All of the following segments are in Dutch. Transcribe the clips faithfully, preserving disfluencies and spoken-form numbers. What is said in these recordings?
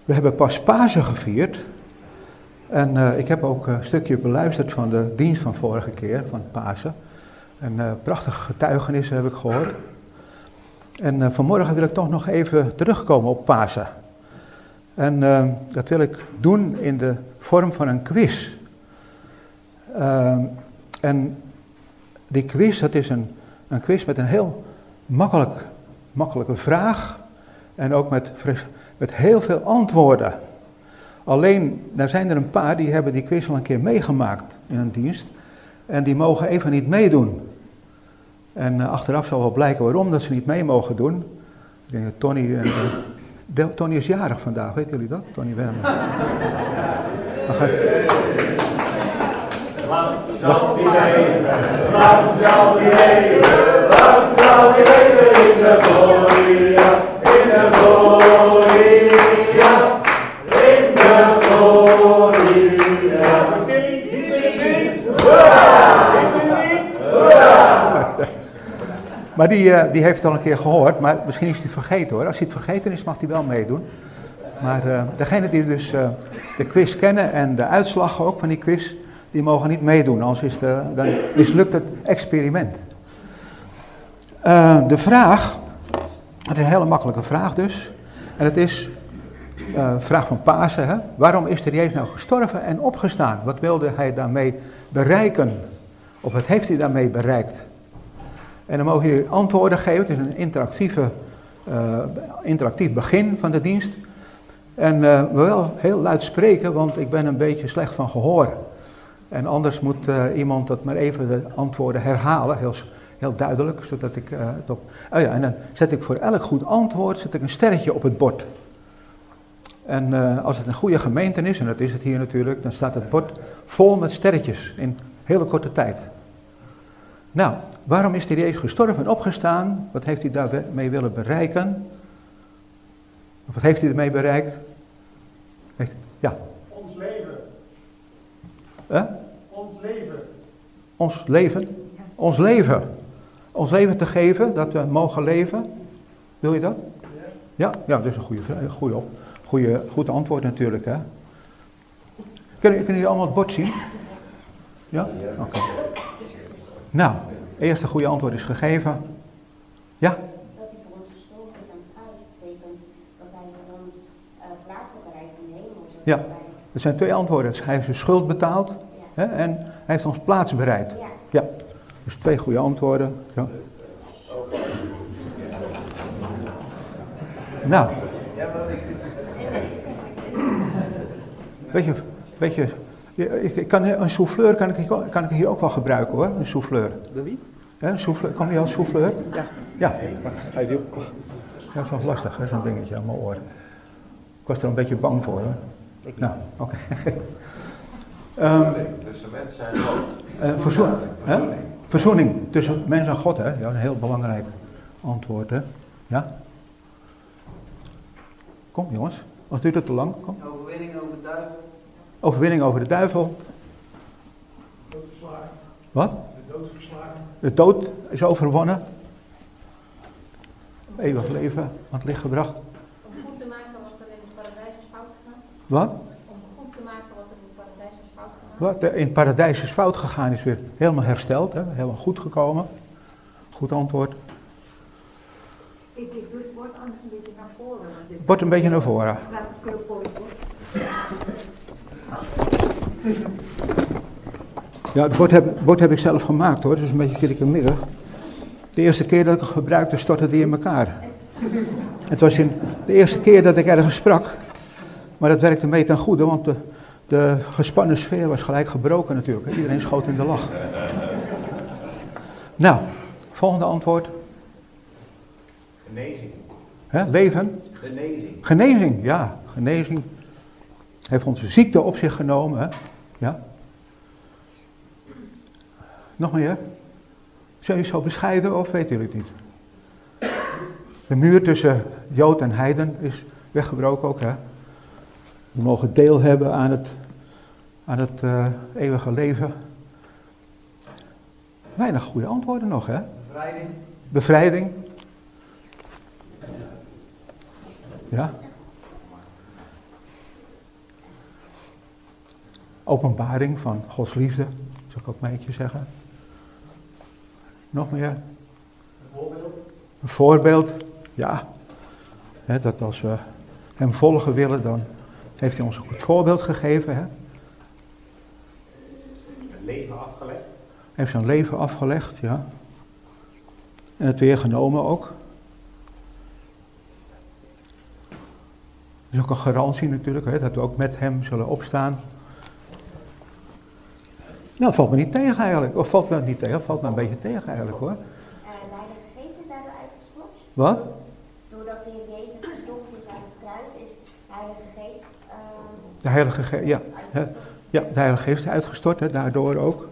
We hebben pas Pasen gevierd. En uh, ik heb ook een stukje beluisterd van de dienst van vorige keer, van Pasen. En uh, prachtige getuigenissen heb ik gehoord. En uh, vanmorgen wil ik toch nog even terugkomen op Pasen. En uh, dat wil ik doen in de vorm van een quiz. Uh, en die quiz, dat is een, een quiz met een heel makkelijk, makkelijke vraag. En ook met, met heel veel antwoorden. Alleen, er zijn er een paar die hebben die quiz al een keer meegemaakt in een dienst. En die mogen even niet meedoen. En uh, achteraf zal wel blijken waarom dat ze niet mee mogen doen. Ik denk dat Tony, uh, de, Tony is jarig vandaag, weten jullie dat? Tony Werner. Lang zal die leven, lang zal die leven, lang zal die leven in de gloria, in de gloria, in de gloria. Doet jullie niet, doet jullie niet? Hoera! Doet jullie niet? Hoera! Maar die, uh, die heeft het al een keer gehoord, maar misschien is hij het vergeten hoor. Als hij het vergeten is, mag hij wel meedoen. Maar uh, degenen die dus uh, de quiz kennen en de uitslag ook van die quiz, die mogen niet meedoen, anders is de, dan mislukt het experiment. Uh, de vraag, het is een hele makkelijke vraag dus. En het is een uh, vraag van Pasen. Hè? Waarom is er Jezus nou gestorven en opgestaan? Wat wilde hij daarmee bereiken? Of wat heeft hij daarmee bereikt? En dan mogen jullie antwoorden geven. Het is een interactieve, uh, interactief begin van de dienst. En uh, wel heel luid spreken, want ik ben een beetje slecht van gehoor. En anders moet uh, iemand dat maar even de antwoorden herhalen, heel, heel duidelijk, zodat ik uh, het op... Oh ja, en dan zet ik voor elk goed antwoord zet ik een sterretje op het bord. En uh, als het een goede gemeente is, en dat is het hier natuurlijk, dan staat het bord vol met sterretjes in hele korte tijd. Nou, waarom is die Jezus gestorven en opgestaan? Wat heeft hij daarmee willen bereiken? Of wat heeft hij ermee bereikt? Ja. Ons leven. Huh? Ons leven. Ons leven? Ons leven. Ons leven te geven, dat we mogen leven. Wil je dat? Ja, ja, dat is een goede, goede, goede, goed antwoord natuurlijk. Hè? Kunnen, kunnen jullie allemaal het bord zien? Ja? Oké. Okay. Nou, het eerste goede antwoord is gegeven. Ja? Dat hij voor ons gestorven is aan het kruis betekent dat hij voor ons uh, plaatsen bereikt in de hemel. Ja, er zijn twee antwoorden. Hij heeft zijn schuld betaald ja. hè, en hij heeft ons plaats bereid. Ja. ja. Dus twee goede antwoorden. Ja. Nou. Weet je, weet je ik, ik kan, een souffleur kan ik, kan ik hier ook wel gebruiken hoor, een souffleur. De wie? Ja, een souffleur. Kom je als souffleur? Ja. Ja. Ga je op? Ja, dat is wel lastig, zo'n dingetje aan mijn oor. Ik was er een beetje bang voor hoor. Ik nou, oké. Okay. um, tussen mens en God. Uh, verzoen, verzoening. Verzoening tussen mens en God, hè? Ja, een heel belangrijk antwoord, hè? Ja? Kom jongens, of duurt het te lang? Kom. Overwinning over de duivel. Overwinning over de duivel. Dood verslagen. Wat? De dood verslagen. De dood is overwonnen. Eeuwig leven aan het licht gebracht. Om goed te maken wat er in het paradijs is fout gegaan. Wat? Om goed te maken wat er in het paradijs is fout gegaan. Wat er in het paradijs is fout gegaan is weer helemaal hersteld, hè? Helemaal goed gekomen. Goed antwoord. Ik doe het bord anders een beetje naar voren. Het bord een beetje naar voren. Er staat er veel voor het bord. Ja, het bord heb, bord heb ik zelf gemaakt hoor, dus een beetje krikkemiddag. De eerste keer dat ik het gebruikte, stortte die in elkaar. Het was in de eerste keer dat ik ergens sprak, maar dat werkte mee ten goede, want de, de gespannen sfeer was gelijk gebroken natuurlijk. Iedereen schoot in de lach. Nou, volgende antwoord. Genezing. Hè, leven? Genezing. Genezing, ja, genezing. Hij heeft onze ziekte op zich genomen, hè? Ja. Nog meer? Zijn jullie zo bescheiden of weten jullie het niet? De muur tussen Jood en Heiden is weggebroken ook, hè? We mogen deel hebben aan het, aan het uh, eeuwige leven. Weinig goede antwoorden nog, hè? Bevrijding. Bevrijding. Ja. openbaring van Gods liefde, zou ik ook maar eentje zeggen. Nog meer? Een voorbeeld? Een voorbeeld, ja. He, dat als we hem volgen willen, dan heeft hij ons ook het voorbeeld gegeven. Hè? Een leven afgelegd. Hij heeft zijn leven afgelegd, ja. En het weer genomen ook. Dat is ook een garantie natuurlijk, hè, dat we ook met hem zullen opstaan. Nou, valt me niet tegen eigenlijk. Of valt me niet tegen, valt me een beetje tegen eigenlijk hoor. Uh, de Heilige Geest is daardoor uitgestort. Wat? Doordat de Heer Jezus gestorven is aan het kruis, is de Heilige Geest... Uh, de Heilige Geest, ja. Hè, ja, de Heilige Geest is uitgestort, hè, daardoor ook.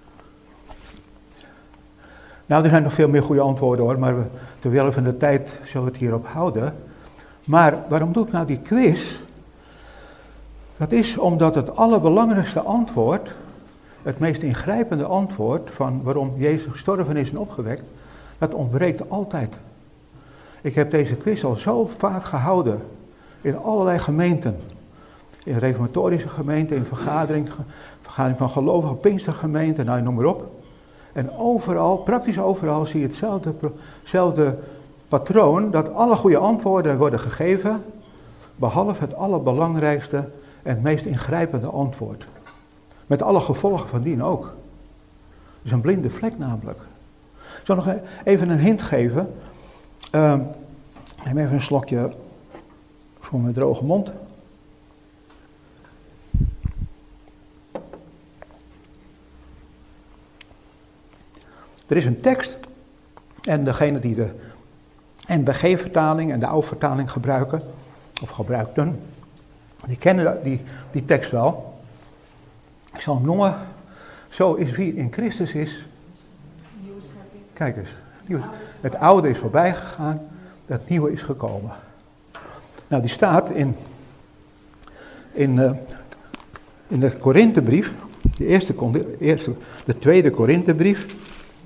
Nou, er zijn nog veel meer goede antwoorden hoor, maar we, ter wille van de tijd zullen we het hierop houden. Maar waarom doe ik nou die quiz? Dat is omdat het allerbelangrijkste antwoord, het meest ingrijpende antwoord van waarom Jezus gestorven is en opgewekt, dat ontbreekt altijd. Ik heb deze quiz al zo vaak gehouden in allerlei gemeenten. In reformatorische gemeenten, in vergadering, vergadering van gelovige Pinkstergemeenten, nou noem maar op. En overal, praktisch overal, zie je hetzelfde, hetzelfde patroon, dat alle goede antwoorden worden gegeven, behalve het allerbelangrijkste en het meest ingrijpende antwoord. Met alle gevolgen van dien ook. Dat is een blinde vlek namelijk. Ik zal nog even een hint geven. Uh, ik neem even een slokje voor mijn droge mond. Er is een tekst en degene die de N B G-vertaling en de oude vertaling gebruiken, of gebruikten, die kennen die, die tekst wel. Ik zal hem noemen. Zo is wie in Christus is. Kijk eens. Nieuwe, het oude is voorbij gegaan, het nieuwe is gekomen. Nou, die staat in, in, uh, in de Korinthebrief, de, eerste, de, eerste, de tweede Korinthebrief.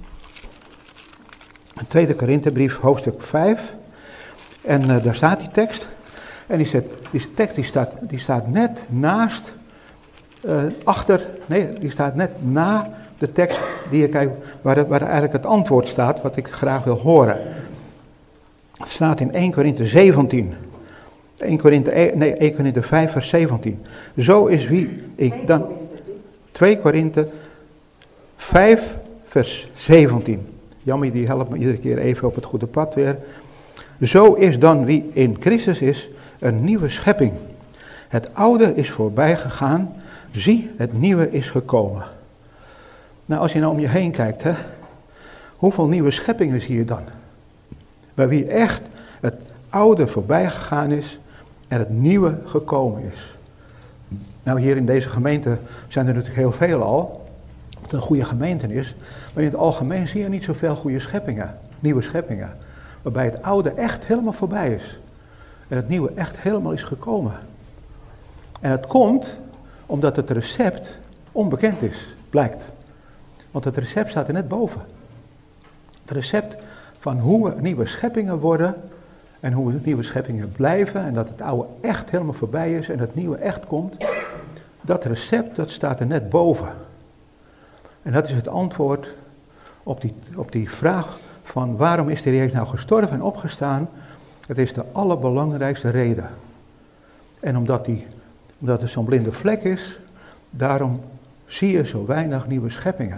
De tweede Korinthebrief, hoofdstuk vijf. En uh, daar staat die tekst. En die, zet, die tekst die staat, die staat net naast, uh, achter, nee, die staat net na de tekst die je kijkt, waar, de, waar eigenlijk het antwoord staat, wat ik graag wil horen. Het staat in eerste Korinthe zeventien. eerste Korinthe, nee, eerste Korinthe vijf, vers zeventien. Zo is wie ik dan... tweede Korinthe vijf, vers zeventien. Jammer, die helpt me iedere keer even op het goede pad weer. Zo is dan wie in Christus is, een nieuwe schepping. Het oude is voorbij gegaan, zie, het nieuwe is gekomen. Nou, als je nou om je heen kijkt, hè, hoeveel nieuwe scheppingen zie je dan? Bij wie echt het oude voorbij gegaan is en het nieuwe gekomen is. Nou, hier in deze gemeente zijn er natuurlijk heel veel al, wat een goede gemeente is. Maar in het algemeen zie je niet zoveel goede scheppingen, nieuwe scheppingen. Waarbij het oude echt helemaal voorbij is. En het nieuwe echt helemaal is gekomen. En het komt omdat het recept onbekend is, blijkt. Want het recept staat er net boven. Het recept van hoe we nieuwe scheppingen worden en hoe we nieuwe scheppingen blijven en dat het oude echt helemaal voorbij is en het nieuwe echt komt. Dat recept, dat staat er net boven. En dat is het antwoord op die, op die vraag van waarom is de Heer Jezus nou gestorven en opgestaan? Het is de allerbelangrijkste reden. En omdat, die, omdat het zo'n blinde vlek is, daarom zie je zo weinig nieuwe scheppingen.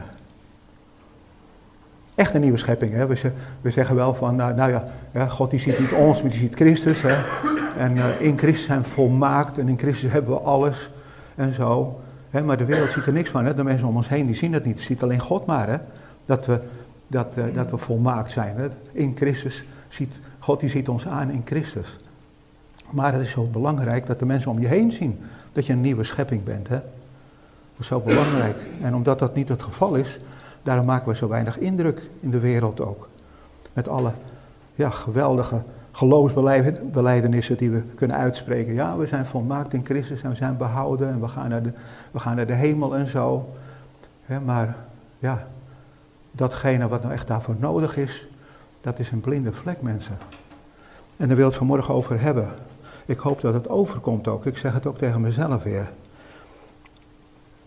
Echte nieuwe scheppingen. Hè? We, ze, we zeggen wel van, nou, nou ja, ja, God die ziet niet ons, maar die ziet Christus. Hè? En uh, in Christus zijn we volmaakt en in Christus hebben we alles en zo. Hè? Maar de wereld ziet er niks van. Hè? De mensen om ons heen die zien het niet. Het ziet alleen God maar. Hè? Dat, we, dat, uh, dat we volmaakt zijn. Hè? In Christus ziet God die ziet ons aan in Christus. Maar het is zo belangrijk dat de mensen om je heen zien dat je een nieuwe schepping bent. Hè? Dat is zo belangrijk. En omdat dat niet het geval is, daarom maken we zo weinig indruk in de wereld ook. Met alle ja, geweldige geloofsbelijdenissen die we kunnen uitspreken. Ja, we zijn volmaakt in Christus en we zijn behouden en we gaan naar de, we gaan naar de hemel en zo. Hè, maar ja, datgene wat nou echt daarvoor nodig is, dat is een blinde vlek, mensen. En daar wil ik het vanmorgen over hebben. Ik hoop dat het overkomt ook. Ik zeg het ook tegen mezelf weer.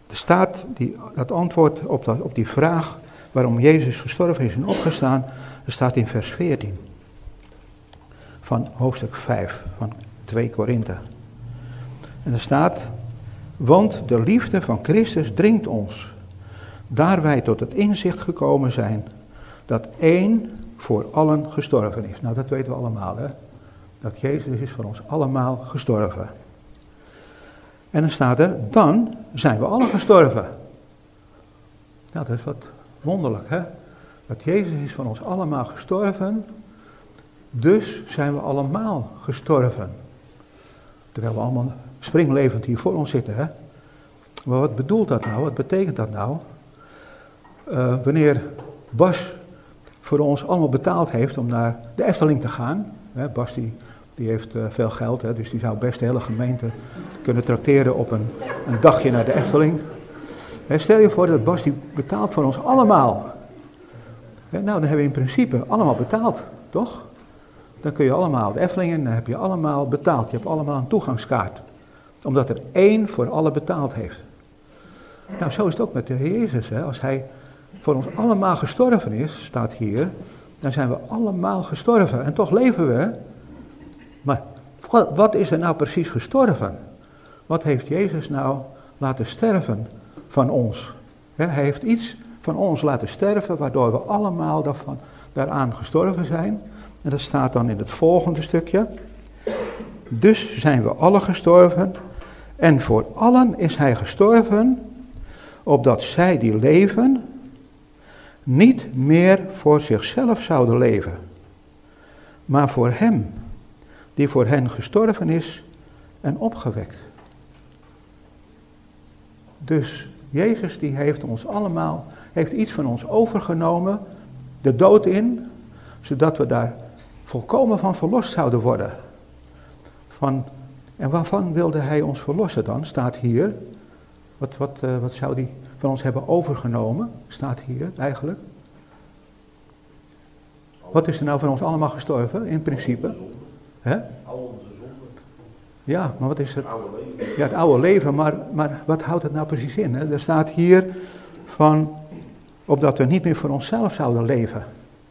Er staat die, dat antwoord op, dat, op die vraag waarom Jezus gestorven is en opgestaan, er staat in vers veertien van hoofdstuk vijf van twee Korinthe. En er staat, want de liefde van Christus dringt ons, daar wij tot het inzicht gekomen zijn, dat één voor allen gestorven is. Nou, dat weten we allemaal, hè. Dat Jezus is voor ons allemaal gestorven. En dan staat er, dan zijn we allen gestorven. Nou, dat is wat wonderlijk, hè. Dat Jezus is voor ons allemaal gestorven, dus zijn we allemaal gestorven. Terwijl we allemaal springlevend hier voor ons zitten, hè. Maar wat bedoelt dat nou? Wat betekent dat nou? Uh, wanneer Bas voor ons allemaal betaald heeft om naar de Efteling te gaan. Hè, Bas die, die heeft uh, veel geld, hè, dus die zou best de hele gemeente kunnen trakteren op een, een dagje naar de Efteling. Hè, stel je voor dat Bas die betaalt voor ons allemaal. Hè, nou, dan hebben we in principe allemaal betaald, toch? Dan kun je allemaal de Efteling in, dan heb je allemaal betaald. Je hebt allemaal een toegangskaart. Omdat er één voor alle betaald heeft. Nou, zo is het ook met de Heer Jezus. Hè. Als hij voor ons allemaal gestorven is, staat hier, dan zijn we allemaal gestorven. En toch leven we. Maar wat is er nou precies gestorven? Wat heeft Jezus nou laten sterven van ons? He, hij heeft iets van ons laten sterven, waardoor we allemaal daarvan, daaraan gestorven zijn. En dat staat dan in het volgende stukje. Dus zijn we alle gestorven. En voor allen is hij gestorven, opdat zij die leven niet meer voor zichzelf zouden leven, maar voor hem, die voor hen gestorven is en opgewekt. Dus Jezus die heeft ons allemaal, heeft iets van ons overgenomen, de dood in, zodat we daar volkomen van verlost zouden worden. Van, en waarvan wilde hij ons verlossen dan? Staat hier. Wat, wat, uh, wat zou hij van ons hebben overgenomen? Staat hier eigenlijk. Wat is er nou van ons allemaal gestorven, in principe? Hè? Al onze zonden. Ja, maar wat is het? Het oude leven. Ja, het oude leven, maar, maar wat houdt het nou precies in? Hè? Er staat hier van, opdat we niet meer voor onszelf zouden leven.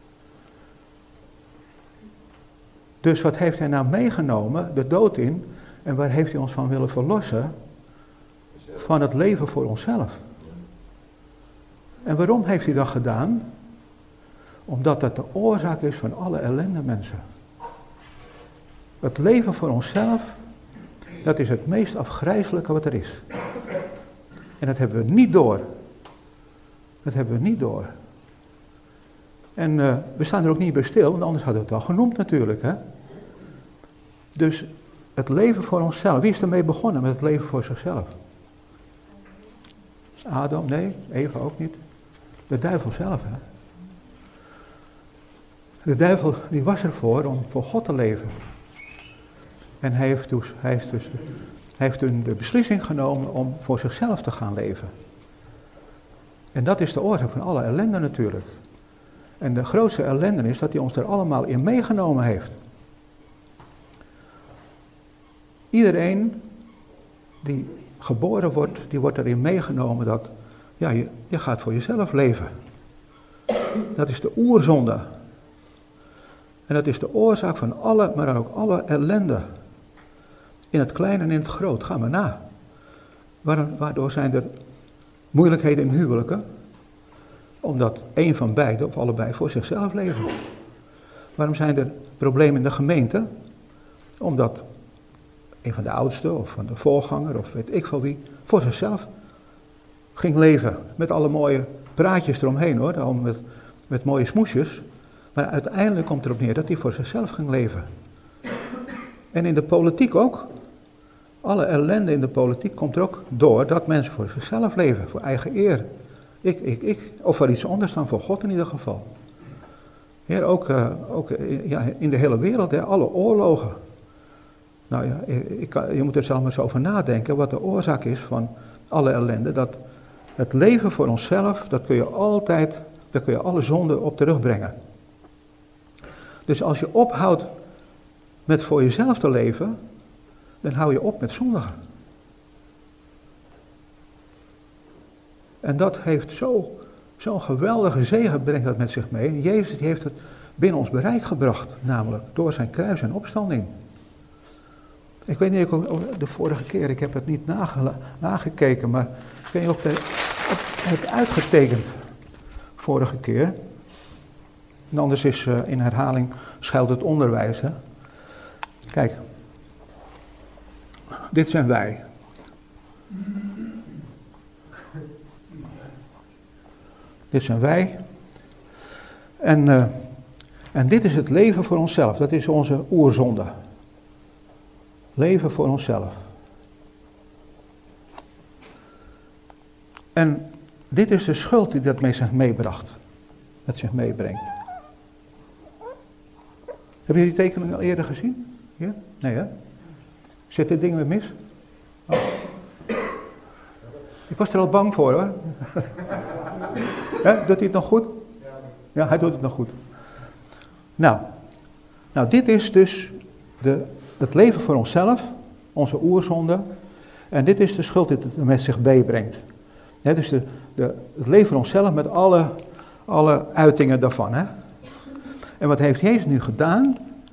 Dus wat heeft hij nou meegenomen, de dood in, en waar heeft hij ons van willen verlossen? Van het leven voor onszelf. En waarom heeft hij dat gedaan? Omdat dat de oorzaak is van alle ellende, mensen. Het leven voor onszelf, dat is het meest afgrijselijke wat er is. En dat hebben we niet door. Dat hebben we niet door. En uh, we staan er ook niet bij stil, want anders hadden we het al genoemd natuurlijk. Hè? Dus het leven voor onszelf, wie is ermee begonnen met het leven voor zichzelf? Adam, nee, Eva ook niet. De duivel zelf, hè. De duivel, die was ervoor om voor God te leven. En hij heeft, dus, hij, heeft dus, hij heeft toen de beslissing genomen om voor zichzelf te gaan leven. En dat is de oorzaak van alle ellende natuurlijk. En de grootste ellende is dat hij ons er allemaal in meegenomen heeft. Iedereen die geboren wordt, die wordt erin meegenomen dat, ja, je, je gaat voor jezelf leven. Dat is de oerzonde. En dat is de oorzaak van alle, maar dan ook alle ellende. In het klein en in het groot, ga maar na. Waardoor zijn er moeilijkheden in huwelijken? Omdat één van beiden of allebei voor zichzelf leven. Waarom zijn er problemen in de gemeente? Omdat een van de oudsten of van de voorganger of weet ik van wie voor zichzelf ging leven. Met alle mooie praatjes eromheen hoor, allemaal met, met mooie smoesjes. Maar uiteindelijk komt erop neer dat hij voor zichzelf ging leven. En in de politiek ook. Alle ellende in de politiek komt er ook door dat mensen voor zichzelf leven, voor eigen eer. Ik, ik, ik, of voor iets anders dan voor God in ieder geval. Heer, ook, uh, ook uh, ja, in de hele wereld, hè, alle oorlogen. Nou ja, ik, je moet er zelf maar eens over nadenken wat de oorzaak is van alle ellende. Dat het leven voor onszelf, dat kun je altijd, daar kun je alle zonden op terugbrengen. Dus als je ophoudt met voor jezelf te leven, dan hou je op met zondigen. En dat heeft zo, zo'n geweldige zegen brengt dat met zich mee. Jezus heeft het binnen ons bereik gebracht, namelijk door zijn kruis en opstanding. Ik weet niet, de vorige keer, ik heb het niet nage, nagekeken, maar ik weet niet of het uitgetekend vorige keer. En anders is uh, in herhaling schuilt het onderwijs. Hè? Kijk, dit zijn wij. Dit zijn wij. En, uh, en dit is het leven voor onszelf. Dat is onze oerzonde. Leven voor onszelf. En dit is de schuld die dat met zich meebracht. Met zich meebrengt. Heb je die tekening al eerder gezien? Ja? Nee, hè? Zit dit ding weer mis? Oh. Ik was er al bang voor, hoor. Ja, doet hij het nog goed? Ja, hij doet het nog goed. Nou, nou dit is dus de, het leven voor onszelf, onze oerzonde. En dit is de schuld die het met zich meebrengt. Ja, dus de, de, het leven voor onszelf met alle, alle uitingen daarvan. Hè? En wat heeft Jezus nu gedaan?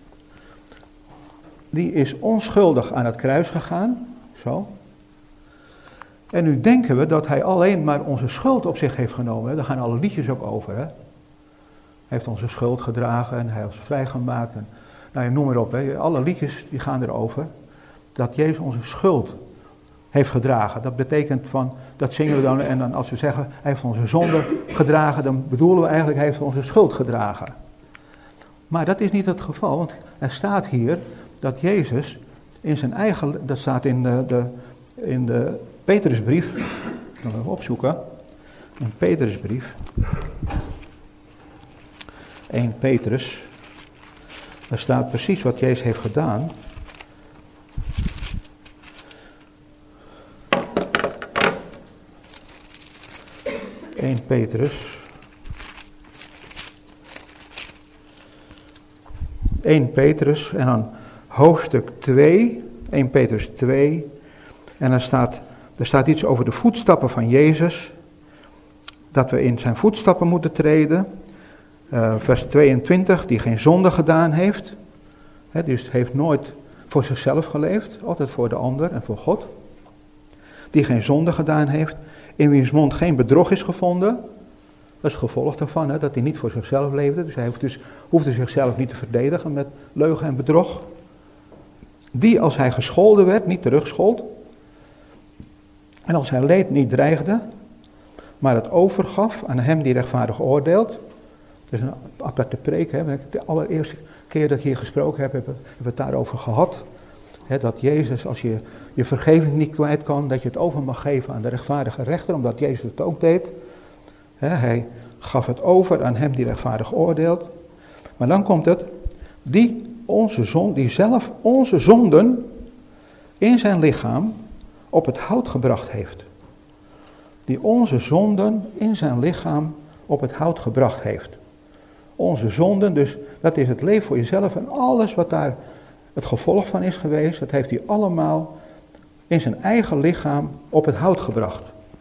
Die is onschuldig aan het kruis gegaan. Zo. En nu denken we dat hij alleen maar onze schuld op zich heeft genomen. Hè? Daar gaan alle liedjes ook over. Hè? Hij heeft onze schuld gedragen en hij heeft ons vrijgemaakt. En, nou ja, noem maar op. Hè? Alle liedjes die gaan erover. Dat Jezus onze schuld heeft gedragen. Dat betekent van, dat zingen we dan. En dan als we zeggen, hij heeft onze zonde gedragen. Dan bedoelen we eigenlijk, hij heeft onze schuld gedragen. Maar dat is niet het geval. Want er staat hier dat Jezus in zijn eigen, dat staat in de, de, in de Petrusbrief, ik kan het even opzoeken, in Petrusbrief, Eerste Petrus, daar staat precies wat Jezus heeft gedaan. Eerste Petrus, Eerste Petrus en dan hoofdstuk twee, Eerste Petrus twee, en dan staat, er staat iets over de voetstappen van Jezus, dat we in zijn voetstappen moeten treden, uh, vers tweeëntwintig, die geen zonde gedaan heeft, He, dus heeft nooit voor zichzelf geleefd, altijd voor de ander en voor God, die geen zonde gedaan heeft, in wiens mond geen bedrog is gevonden. Dat is het gevolg daarvan, hè, dat hij niet voor zichzelf leefde. Dus hij hoeft dus, hoefde zichzelf niet te verdedigen met leugen en bedrog. Die als hij gescholden werd, niet terugschold. En als hij leed, niet dreigde, maar het overgaf aan hem die rechtvaardig oordeelt. Dat is een aparte preek. Hè. De allereerste keer dat ik hier gesproken heb, hebben we het daarover gehad. Hè, dat Jezus, als je je vergeving niet kwijt kan, dat je het over mag geven aan de rechtvaardige rechter, omdat Jezus het ook deed. He, hij gaf het over aan hem die rechtvaardig oordeelt. Maar dan komt het, die, onze zon, die zelf onze zonden in zijn lichaam op het hout gebracht heeft. Die onze zonden in zijn lichaam op het hout gebracht heeft. Onze zonden, dus dat is het leven voor jezelf en alles wat daar het gevolg van is geweest, dat heeft hij allemaal in zijn eigen lichaam op het hout gebracht.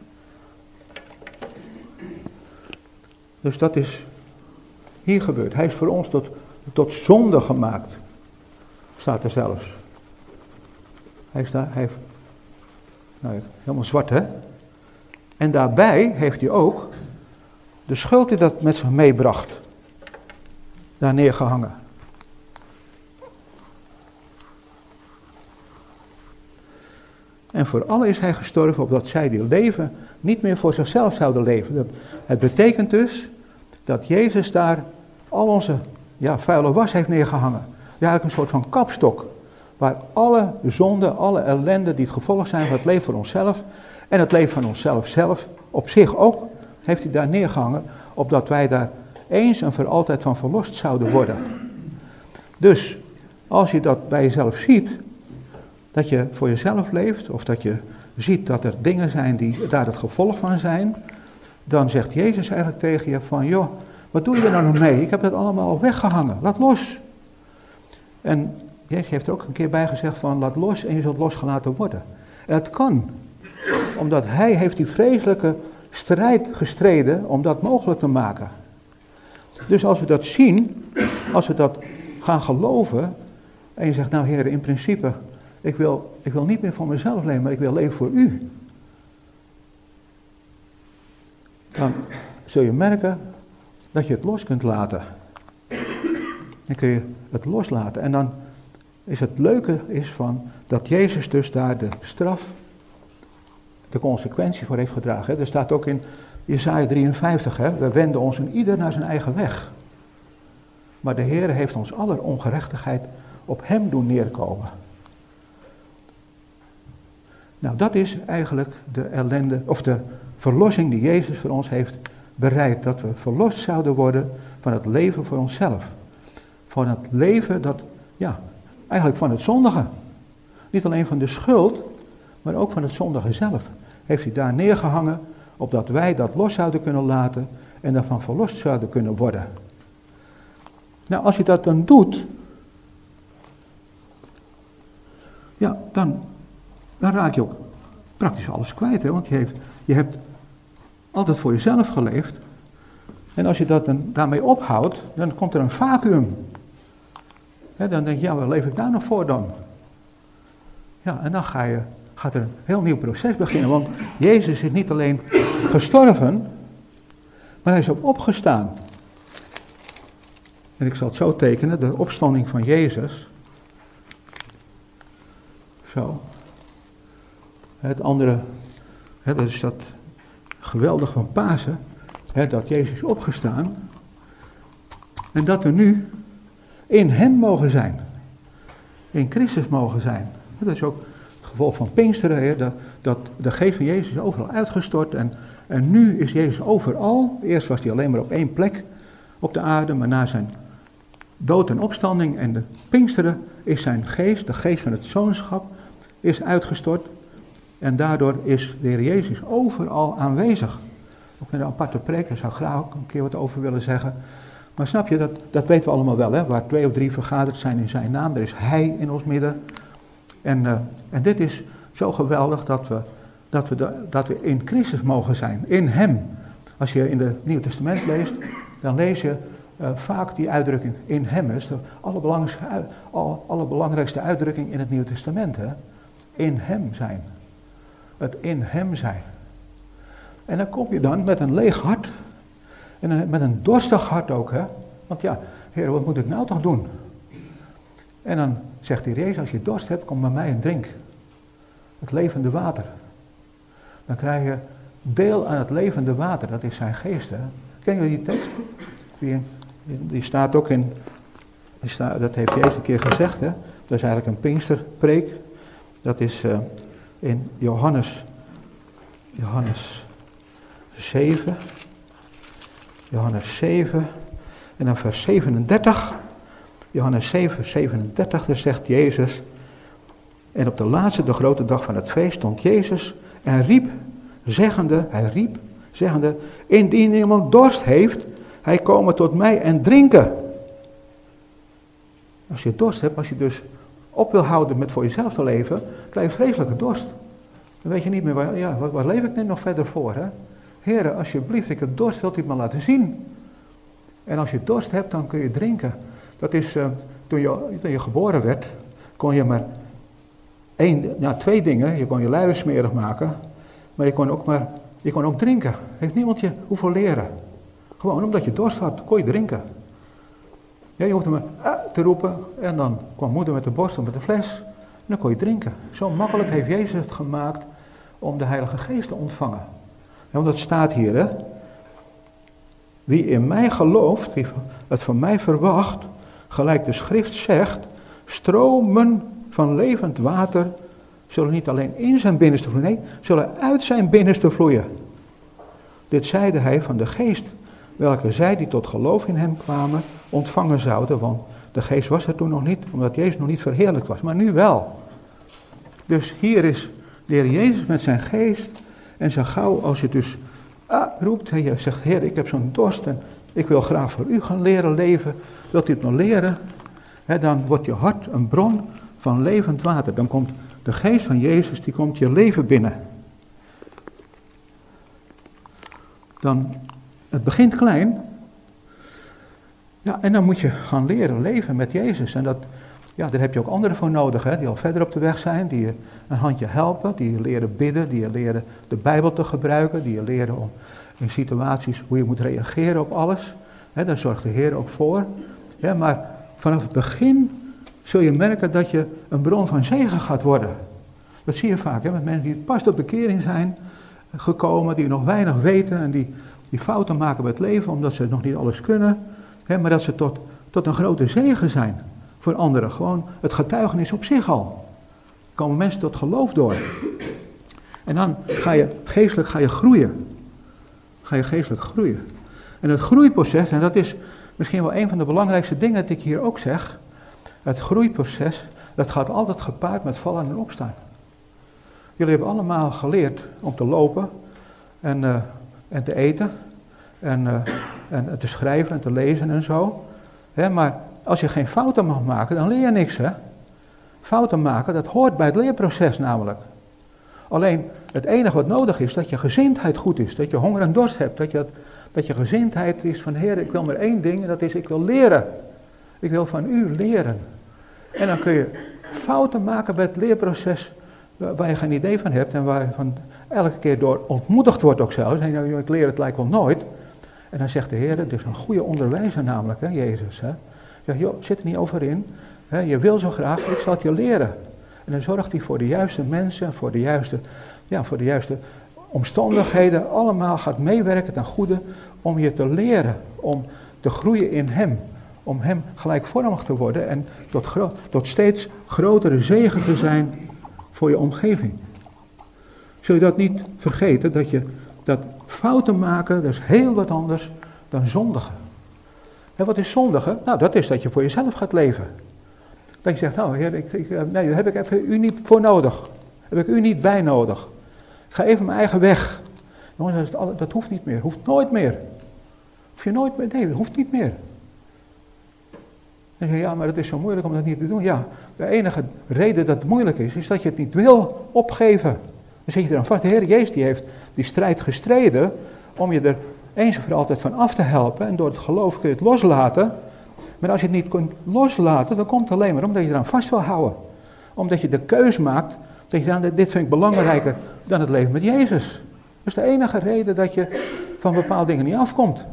Dus dat is hier gebeurd. Hij is voor ons tot, tot zonde gemaakt. Staat er zelfs. Hij is daar, hij heeft, nou, helemaal zwart, hè? En daarbij heeft hij ook de schuld die dat met zich meebracht, daar neergehangen. En voor allen is hij gestorven, opdat zij die leven niet meer voor zichzelf zouden leven. Dat, het betekent dus dat Jezus daar al onze ja, vuile was heeft neergehangen. Ja, eigenlijk een soort van kapstok. Waar alle zonden, alle ellende die het gevolg zijn van het leven van onszelf en het leven van onszelf zelf op zich ook, heeft hij daar neergehangen, opdat wij daar eens en voor altijd van verlost zouden worden. Dus, als je dat bij jezelf ziet, dat je voor jezelf leeft, of dat je ziet dat er dingen zijn die daar het gevolg van zijn, dan zegt Jezus eigenlijk tegen je van, joh, wat doe je er nou nog mee? Ik heb dat allemaal al weggehangen, laat los. En Jezus heeft er ook een keer bij gezegd van, laat los en je zult losgelaten worden. En dat kan, omdat hij heeft die vreselijke strijd gestreden om dat mogelijk te maken. Dus als we dat zien, als we dat gaan geloven, en je zegt, nou Heer, in principe, ik wil, ik wil niet meer voor mezelf leven, maar ik wil leven voor u. Dan zul je merken dat je het los kunt laten. Dan kun je het loslaten. En dan is het leuke is van dat Jezus dus daar de straf, de consequentie voor heeft gedragen. Er staat ook in Jesaja drieënvijftig, hè, we wenden ons een ieder naar zijn eigen weg. Maar de Heer heeft ons aller ongerechtigheid op hem doen neerkomen. Nou, dat is eigenlijk de ellende, of de verlossing die Jezus voor ons heeft bereid. Dat we verlost zouden worden van het leven voor onszelf. Van het leven dat, ja, eigenlijk van het zondige. Niet alleen van de schuld, maar ook van het zondige zelf. Heeft hij daar neergehangen, opdat wij dat los zouden kunnen laten en daarvan verlost zouden kunnen worden. Nou, als je dat dan doet, ja, dan, dan raak je ook praktisch alles kwijt, hè? Want je, heeft, je hebt altijd voor jezelf geleefd. En als je dat dan daarmee ophoudt, dan komt er een vacuüm. Hè, dan denk je, ja, waar leef ik daar nog voor dan? Ja, en dan ga je, gaat er een heel nieuw proces beginnen. Want Jezus is niet alleen gestorven, maar hij is ook opgestaan. En ik zal het zo tekenen, de opstanding van Jezus. Zo. Het andere, hè, dat is dat geweldig van Pasen, hè, dat Jezus is opgestaan. En dat we nu in hem mogen zijn. In Christus mogen zijn. Dat is ook het gevolg van Pinksteren, hè, dat, dat de geest van Jezus is overal uitgestort. En, en nu is Jezus overal. Eerst was hij alleen maar op één plek op de aarde, maar na zijn dood en opstanding en de Pinksteren is zijn geest, de geest van het zoonschap, is uitgestort. En daardoor is de Heer Jezus overal aanwezig. Ook in de aparte preek, daar zou ik graag ook een keer wat over willen zeggen. Maar snap je, dat, dat weten we allemaal wel, hè? Waar twee of drie vergaderd zijn in zijn naam, er is hij in ons midden. En, uh, en dit is zo geweldig dat we, dat, we de, dat we in Christus mogen zijn, in hem. Als je in het Nieuwe Testament leest, dan lees je uh, vaak die uitdrukking in hem. Dat is de allerbelangrijkste, al, allerbelangrijkste uitdrukking in het Nieuwe Testament. Hè? In hem zijn. Het in hem zijn. En dan kom je dan met een leeg hart. En een, met een dorstig hart ook. Hè? Want ja, Heer, wat moet ik nou toch doen? En dan zegt de Heer Jezus, als je dorst hebt, kom bij mij en drink. Het levende water. Dan krijg je deel aan het levende water. Dat is zijn geest. Hè? Ken je die tekst? Die, die staat ook in, die staat, dat heeft Jezus een keer gezegd. Hè? Dat is eigenlijk een Pinksterpreek. Dat is uh, in Johannes, Johannes zeven. Johannes zeven. En dan vers zevenendertig. Johannes zeven, zevenendertig, daar zegt Jezus. En op de laatste, de grote dag van het feest, stond Jezus en riep, zeggende, hij riep, zeggende, indien iemand dorst heeft, hij komen tot mij en drinken. Als je dorst hebt, als je dus op wil houden met voor jezelf te leven, krijg je vreselijke dorst. Dan weet je niet meer, waar, ja, waar, waar leef ik nu nog verder voor, hè? Heere, alsjeblieft, ik heb dorst, wilt u het me laten zien? En als je dorst hebt, dan kun je drinken. Dat is, uh, toen, je, toen je geboren werd, kon je maar één, nou, twee dingen. Je kon je luier smerig maken, maar je kon ook maar, je kon ook drinken. Heeft niemand je hoeven leren. Gewoon omdat je dorst had, kon je drinken. Ja, je hoefde maar ah, te roepen en dan kwam moeder met de borstel met de fles en dan kon je drinken. Zo makkelijk heeft Jezus het gemaakt om de Heilige Geest te ontvangen. Ja, want dat staat hier, hè. Wie in mij gelooft, wie het van mij verwacht, gelijk de schrift zegt, stromen van levend water zullen niet alleen in zijn binnenste vloeien, nee, zullen uit zijn binnenste vloeien. Dit zeide hij van de geest, welke zij die tot geloof in hem kwamen, ontvangen zouden, want de geest was er toen nog niet, omdat Jezus nog niet verheerlijkt was, maar nu wel. Dus hier is de Heer Jezus met zijn geest, en zo gauw als je dus ah, roept, en je zegt, Heer, ik heb zo'n dorst en ik wil graag voor u gaan leren leven, wilt u het nog leren? He, dan wordt je hart een bron van levend water. Dan komt de geest van Jezus, die komt je leven binnen. dan, het begint klein. Ja, en dan moet je gaan leren leven met Jezus. En dat, ja, daar heb je ook anderen voor nodig, hè, die al verder op de weg zijn, die je een handje helpen, die je leren bidden, die je leren de Bijbel te gebruiken, die je leren om in situaties hoe je moet reageren op alles. Hè, daar zorgt de Heer ook voor. Ja, maar vanaf het begin zul je merken dat je een bron van zegen gaat worden. Dat zie je vaak, hè, met mensen die pas tot bekering zijn gekomen, die nog weinig weten en die, die fouten maken met het leven omdat ze nog niet alles kunnen. Hè, maar dat ze tot, tot een grote zegen zijn voor anderen. Gewoon het getuigenis op zich al. Er komen mensen tot geloof door. En dan ga je geestelijk ga je groeien. Ga je geestelijk groeien. En het groeiproces, en dat is misschien wel een van de belangrijkste dingen dat ik hier ook zeg. Het groeiproces, dat gaat altijd gepaard met vallen en opstaan. Jullie hebben allemaal geleerd om te lopen en, uh, en te eten en, uh, en te schrijven en te lezen en zo. Hè, maar als je geen fouten mag maken, dan leer je niks, hè. Fouten maken, dat hoort bij het leerproces namelijk. Alleen het enige wat nodig is, dat je gezindheid goed is, dat je honger en dorst hebt, dat je, dat je gezindheid is van Heer, ik wil maar één ding en dat is ik wil leren. Ik wil van u leren. En dan kun je fouten maken bij het leerproces waar je geen idee van hebt en waar je van elke keer door ontmoedigd wordt ook zelfs. En nou, ik leer het lijkt wel nooit. En dan zegt de Heer, het is een goede onderwijzer namelijk, hè, Jezus. Hè. Zegt, joh, zit er niet over in. Hè, je wil zo graag, ik zal het je leren. En dan zorgt hij voor de juiste mensen, voor de juiste, ja, voor de juiste omstandigheden. Allemaal gaat meewerken ten goede om je te leren, om te groeien in hem. Om hem gelijkvormig te worden en tot, gro- tot steeds grotere zegen te zijn voor je omgeving. Zul je dat niet vergeten, dat je dat fouten maken, dat is heel wat anders dan zondigen. En wat is zondigen? Nou, dat is dat je voor jezelf gaat leven. Dat je zegt, nou Heer, ik, ik, nee, daar heb ik even u niet voor nodig. Daar heb ik u niet bij nodig. Ik ga even mijn eigen weg. Jongens, dat, dat hoeft niet meer, hoeft nooit meer. Hoef je nooit meer, nee, dat hoeft niet meer. En zeg je, ja, maar het is zo moeilijk om dat niet te doen. Ja, de enige reden dat het moeilijk is, is dat je het niet wil opgeven. Dan zit je er aan vast. De Heer Jezus die heeft die strijd gestreden om je er eens en voor altijd van af te helpen. En door het geloof kun je het loslaten. Maar als je het niet kunt loslaten, dan komt het alleen maar omdat je eraan vast wil houden. Omdat je de keus maakt, dat je dan, dit vind ik belangrijker dan het leven met Jezus. Dat is de enige reden dat je van bepaalde dingen niet afkomt.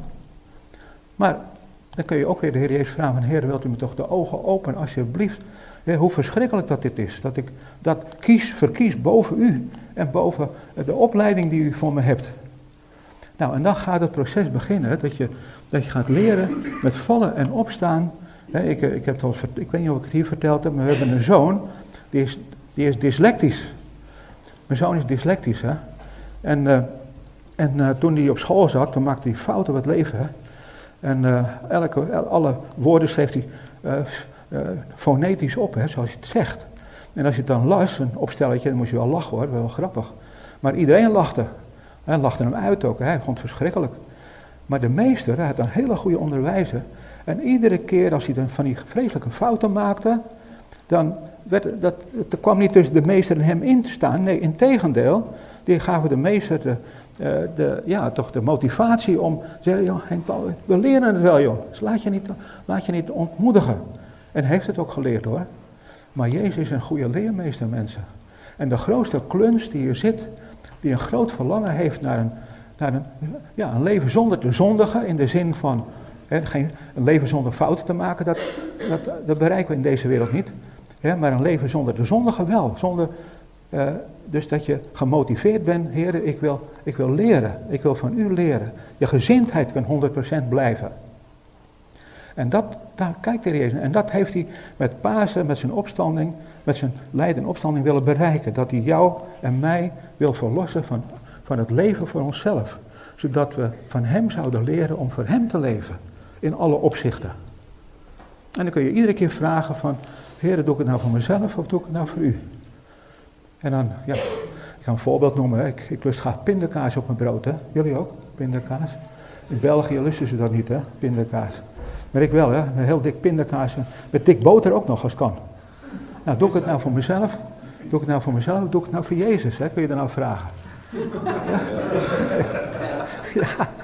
Maar dan kun je ook weer de Heer Jezus vragen van, Heer, wilt u me toch de ogen openen, alsjeblieft. Heer, hoe verschrikkelijk dat dit is, dat ik dat kies, verkies boven u en boven de opleiding die u voor me hebt. Nou, en dan gaat het proces beginnen, dat je, dat je gaat leren met vallen en opstaan. He, ik, ik, heb het al, ik weet niet of ik het hier verteld heb, maar we hebben een zoon, die is, die is dyslectisch. Mijn zoon is dyslectisch, hè. En, uh, en uh, toen hij op school zat, toen maakte hij fouten met het leven, hè. En uh, elke, alle woorden schreef hij uh, uh, fonetisch op, hè, zoals je het zegt. En als je het dan las, een opstelletje, dan moest je wel lachen hoor, wel grappig. Maar iedereen lachte. Hij lachte hem uit ook, hè. Hij vond het verschrikkelijk. Maar de meester, hij had een hele goede onderwijzer. En iedere keer als hij dan van die vreselijke fouten maakte, dan werd dat, het kwam niet tussen de meester en hem in te staan. Nee, integendeel, die gaven de meester de, uh, de, ja, toch de motivatie om te zeggen, joh, Henk Paul, we leren het wel joh, dus laat je niet, laat je niet ontmoedigen. En hij heeft het ook geleerd hoor. Maar Jezus is een goede leermeester mensen. En de grootste kluns die hier zit, die een groot verlangen heeft naar een, naar een, ja, een leven zonder te zondigen, in de zin van hè, geen, een leven zonder fouten te maken, dat, dat, dat bereiken we in deze wereld niet. Ja, maar een leven zonder te zondigen wel. Zonder, uh, dus dat je gemotiveerd bent, Heer, ik wil, ik wil leren, ik wil van u leren. Je gezindheid kan honderd procent blijven. En dat, daar kijkt de Heer Jezus. En dat heeft hij met Pasen, met zijn opstanding, met zijn lijden en opstanding willen bereiken. Dat hij jou en mij wil verlossen van, van het leven voor onszelf. Zodat we van hem zouden leren om voor hem te leven. In alle opzichten. En dan kun je iedere keer vragen van, Heer, doe ik het nou voor mezelf of doe ik het nou voor u? En dan, ja, ik ga een voorbeeld noemen. Ik, ik lust graag pindakaas op mijn brood, hè. Jullie ook, pindakaas? In België lusten ze dat niet, hè, pindakaas. Maar ik wel, hè, een heel dik pindakaas, met dik boter ook nog als kan. Nou, doe ik het nou voor mezelf? Doe ik het nou voor mezelf of doe ik het nou voor Jezus, hè? Kun je dan nou vragen? Ja. Ja.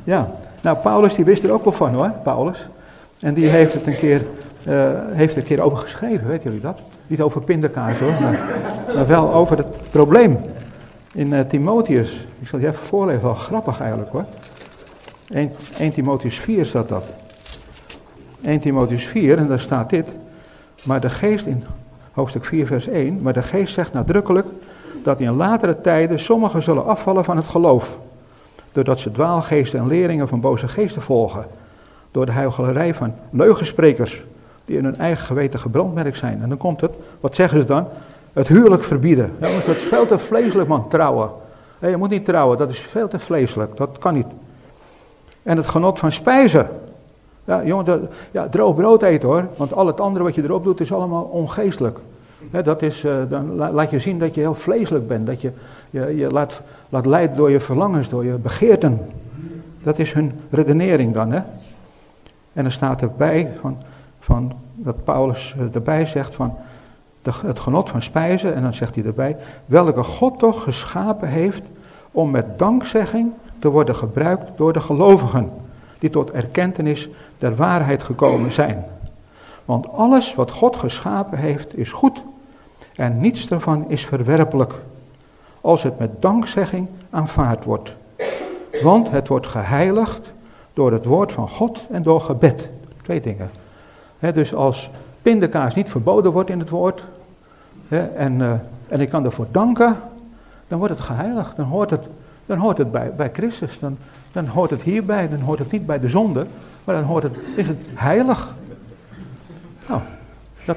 Ja, nou Paulus die wist er ook wel van hoor, Paulus. En die heeft het een keer, uh, heeft er een keer over geschreven, weten jullie dat? Niet over pindakaas hoor, maar, maar wel over het probleem in uh, Timotheus. Ik zal je even voorlezen, wel grappig eigenlijk hoor. Eerste Timotheus vier staat dat. Eerste Timotheus vier en daar staat dit. Maar de geest in hoofdstuk vier vers één, maar de geest zegt nadrukkelijk dat in latere tijden sommigen zullen afvallen van het geloof. Doordat ze dwaalgeesten en leringen van boze geesten volgen. Door de huichelarij van leugensprekers die in hun eigen geweten gebrandmerkt zijn. En dan komt het, wat zeggen ze dan? Het huwelijk verbieden. Ja, dat is veel te vleeselijk man, trouwen. Nee, je moet niet trouwen, dat is veel te vleeselijk, dat kan niet. En het genot van spijzen. Ja, jongen, dat, ja, droog brood eten hoor, want al het andere wat je erop doet is allemaal ongeestelijk. He, dat is, uh, dan la, laat je zien dat je heel vleeselijk bent, dat je je, je laat, laat leiden door je verlangens, door je begeerten. Dat is hun redenering dan. Hè? En er staat erbij, van, van, dat Paulus erbij zegt van de, het genot van spijzen, en dan zegt hij erbij, welke God toch geschapen heeft om met dankzegging te worden gebruikt door de gelovigen, die tot erkentenis der waarheid gekomen zijn. Want alles wat God geschapen heeft is goed en niets daarvan is verwerpelijk, als het met dankzegging aanvaard wordt. Want het wordt geheiligd door het woord van God en door gebed. Twee dingen. He, dus als pindakaas niet verboden wordt in het woord, he, en, uh, en ik kan ervoor danken, dan wordt het geheiligd. Dan hoort het, dan hoort het bij, bij Christus. Dan, dan hoort het hierbij, dan hoort het niet bij de zonde, maar dan hoort het, is het heilig. Nou, dat...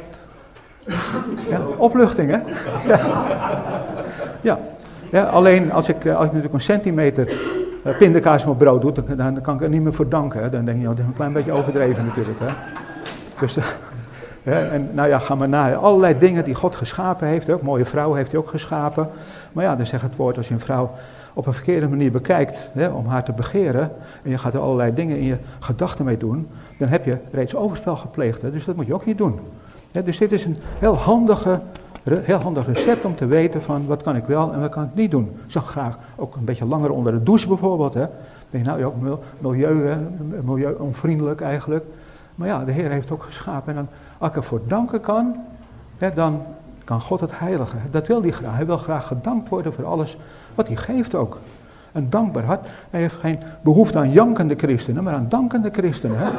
Ja, opluchting, hè? Ja. Ja. Ja, alleen als ik, als ik natuurlijk een centimeter uh, pindakaas op mijn brood doe, dan, dan kan ik er niet meer voor danken. Hè? Dan denk je, oh, dat is een klein beetje overdreven natuurlijk. Hè? Dus, uh, ja, en nou ja, ga maar na. Allerlei dingen die God geschapen heeft. Ook mooie vrouw heeft hij ook geschapen. Maar ja, dan zegt het woord, als je een vrouw op een verkeerde manier bekijkt, hè, om haar te begeren, en je gaat er allerlei dingen in je gedachten mee doen, dan heb je reeds overspel gepleegd. Hè? Dus dat moet je ook niet doen. Ja, dus dit is een heel, handige, heel handig recept om te weten van wat kan ik wel en wat kan ik niet doen. Ik zag graag ook een beetje langer onder de douche bijvoorbeeld. Hè. Dan denk je, nou ja, milieu, hè, milieu onvriendelijk eigenlijk. Maar ja, de Heer heeft ook geschapen. En dan, als ik ervoor danken kan, hè, dan kan God het heiligen. Dat wil hij graag. Hij wil graag gedankt worden voor alles wat hij geeft ook. Een dankbaar hart. Hij heeft geen behoefte aan jankende christenen, maar aan dankende christenen. Hè.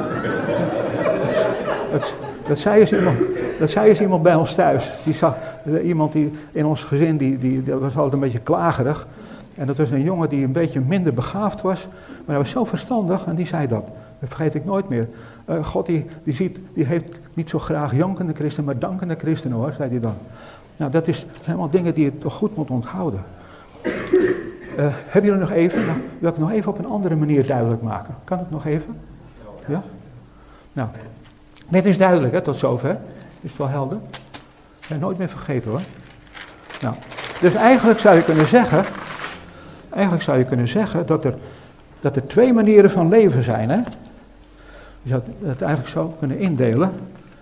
Dat, dat, dat zei eens iemand, dat zei eens iemand bij ons thuis. Die zag, iemand die in ons gezin, die, die, die was altijd een beetje klagerig. En dat was een jongen die een beetje minder begaafd was. Maar hij was zo verstandig en die zei dat. Dat vergeet ik nooit meer. Uh, God die, die, ziet, die heeft niet zo graag jankende christenen, maar dankende christenen hoor, zei hij dan. Nou, dat is helemaal dingen die je toch goed moet onthouden. Uh, hebben jullie nog even? Nou, wil ik nog even op een andere manier duidelijk maken. Kan het nog even? Ja? Nou, dit is duidelijk hè, tot zover. Is het wel helder? Ik ben nooit meer vergeten hoor. Nou, dus eigenlijk zou je kunnen zeggen, eigenlijk zou je kunnen zeggen dat er, dat er twee manieren van leven zijn. Hè? Je zou het eigenlijk zo kunnen indelen.